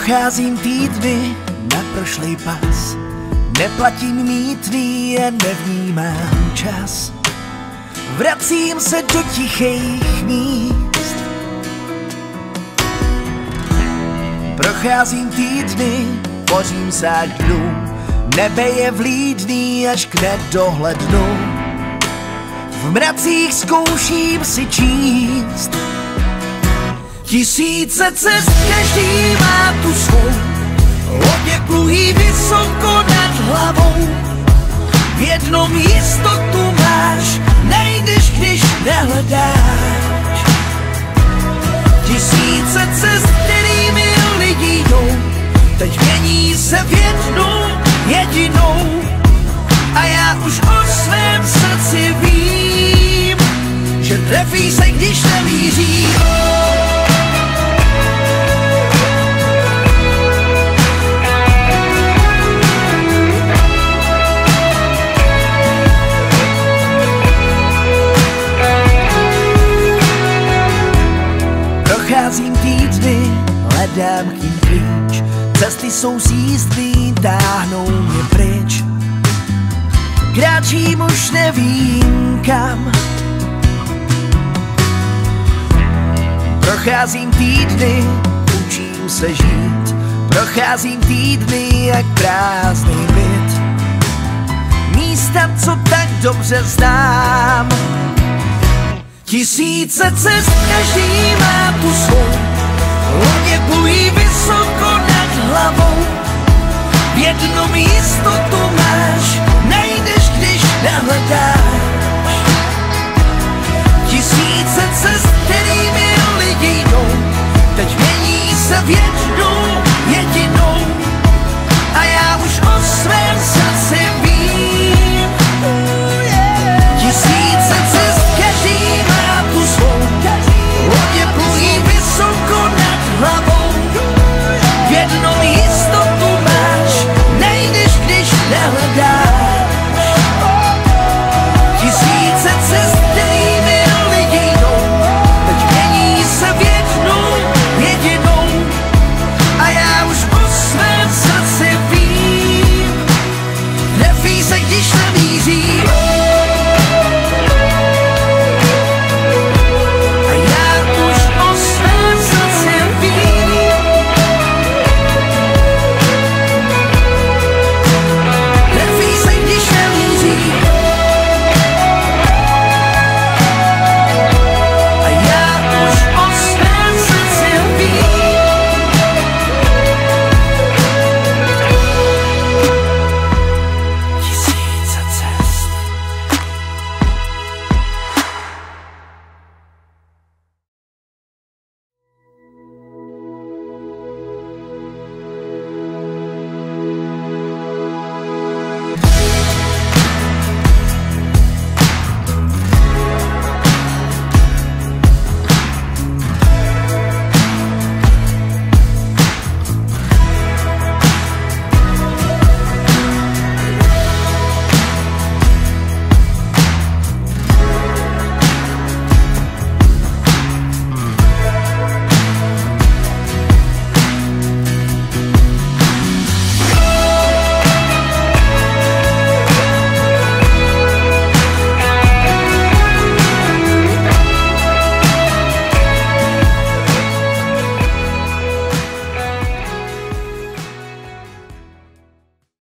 Procházím týdny na prošlej pas, neplatím mýtný a nevnímám čas. Vracím se do tichých míst. Procházím týdny, bořím se až dnu, nebe je vlídný až k nedohlednu. V mracích zkouším si číst tisíce cest, každý má tu svou. Lodě plují vysoko nad hlavou, v jednom jistotu máš, najdeš, když nehledáš. Tisíce cest, kterými lidi jdou, teď mění se v jednu jedinou. A já už o svém srdci vím, že trefí se, když nemíří. Procházím týdny, hledám k ním klíč, cesty jsou sjízdný, táhnou mě pryč. Kráčím už nevím kam. Procházím týdny, učím se žít. Procházím týdny jak prázdný byt. Místa, co tak dobře znám. Tisíce cest, každý má tu svou. Lodě plují vysoko nad hlavou, v jednom jistotu máš, najdeš, když nehledáš.